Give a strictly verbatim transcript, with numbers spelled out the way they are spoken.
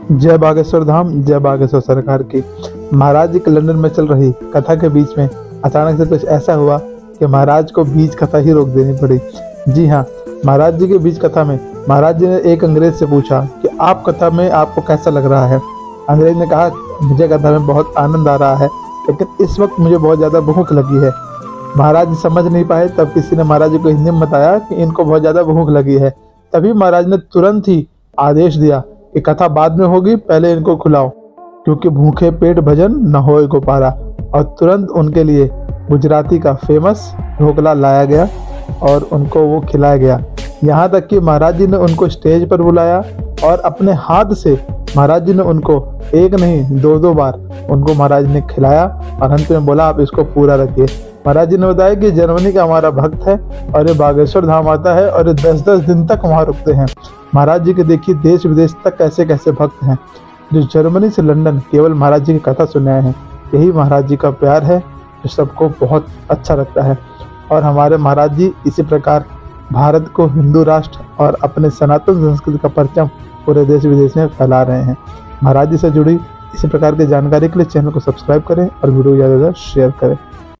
जय बागेश्वर धाम, जय बागेश्वर सरकार की। महाराज जी के लंदन में चल रही कथा के बीच में अचानक से कुछ ऐसा हुआ कि महाराज को बीच कथा ही रोक देनी पड़ी। जी हाँ, महाराज जी के बीच कथा में महाराज जी ने एक अंग्रेज से पूछा कि आप कथा में आपको कैसा लग रहा है। अंग्रेज ने कहा, मुझे कथा में बहुत आनंद आ रहा है, लेकिन इस वक्त मुझे बहुत ज़्यादा भूख लगी है। महाराज जी समझ नहीं पाए, तब किसी ने महाराज जी को हिंदी में बताया कि इनको बहुत ज़्यादा भूख लगी है। तभी महाराज ने तुरंत ही आदेश दिया कि कथा बाद में होगी, पहले इनको खिलाओ, क्योंकि भूखे पेट भजन न होए गोपारा। और तुरंत उनके लिए गुजराती का फेमस ढोकला लाया गया और उनको वो खिलाया गया। यहाँ तक कि महाराज जी ने उनको स्टेज पर बुलाया और अपने हाथ से महाराज जी ने उनको एक नहीं दो दो बार उनको महाराज ने खिलाया और अंत में बोला, आप इसको पूरा रखिए। महाराज जी ने बताया कि जर्मनी का हमारा भक्त है और ये बागेश्वर धाम आता है और ये दस दस दिन तक वहाँ रुकते हैं। महाराज जी के देखिए देश विदेश तक कैसे कैसे भक्त हैं जो जर्मनी से लंदन केवल महाराज जी की कथा सुने आए हैं। यही महाराज जी का प्यार है जो सबको बहुत अच्छा लगता है। और हमारे महाराज जी इसी प्रकार भारत को हिंदू राष्ट्र और अपने सनातन संस्कृति का परचम पूरे देश विदेश में फैला रहे हैं। महाराज जी से जुड़ी इसी प्रकार की जानकारी के लिए चैनल को सब्सक्राइब करें और वीडियो ज़्यादा से ज़्यादा शेयर करें।